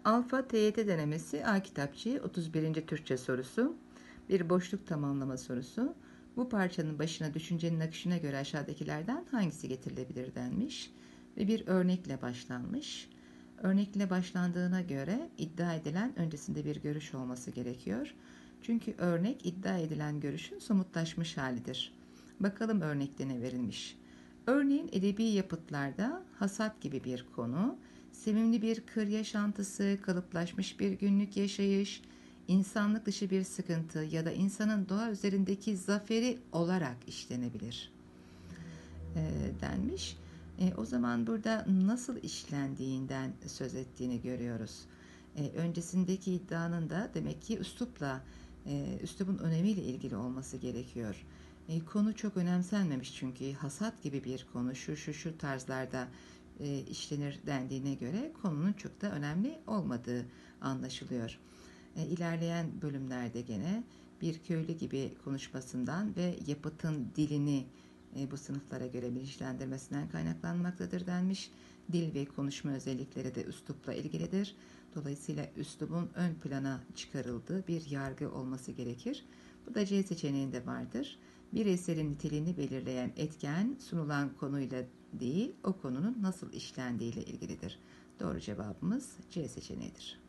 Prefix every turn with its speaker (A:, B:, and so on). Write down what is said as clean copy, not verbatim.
A: Alfa TYT denemesi A kitapçığı 31. Türkçe sorusu. Bir boşluk tamamlama sorusu. Bu parçanın başına düşüncenin akışına göre aşağıdakilerden hangisi getirilebilir denmiş ve bir örnekle başlanmış. Örnekle başlandığına göre iddia edilen öncesinde bir görüş olması gerekiyor. Çünkü örnek iddia edilen görüşün somutlaşmış halidir. Bakalım örnekte ne verilmiş. Örneğin edebi yapıtlarda hasat gibi bir konu, sevimli bir kır yaşantısı, kalıplaşmış bir günlük yaşayış, insanlık dışı bir sıkıntı ya da insanın doğa üzerindeki zaferi olarak işlenebilir denmiş. O zaman burada nasıl işlendiğinden söz ettiğini görüyoruz. Öncesindeki iddianın da demek ki üslubun önemiyle ilgili olması gerekiyor. Konu çok önemsenmemiş çünkü hasat gibi bir konu şu tarzlarda işlenir dendiğine göre konunun çok da önemli olmadığı anlaşılıyor. İlerleyen bölümlerde gene bir köylü gibi konuşmasından ve yapıtın dilini bu sınıflara göre bilinçlendirmesinden kaynaklanmaktadır denmiş. Dil ve konuşma özellikleri de üslupla ilgilidir. Dolayısıyla üslubun ön plana çıkarıldığı bir yargı olması gerekir. Bu da C seçeneğinde vardır. Bir eserin niteliğini belirleyen etken sunulan konuyla değil, o konunun nasıl işlendiğiyle ilgilidir. Doğru cevabımız C seçeneğidir.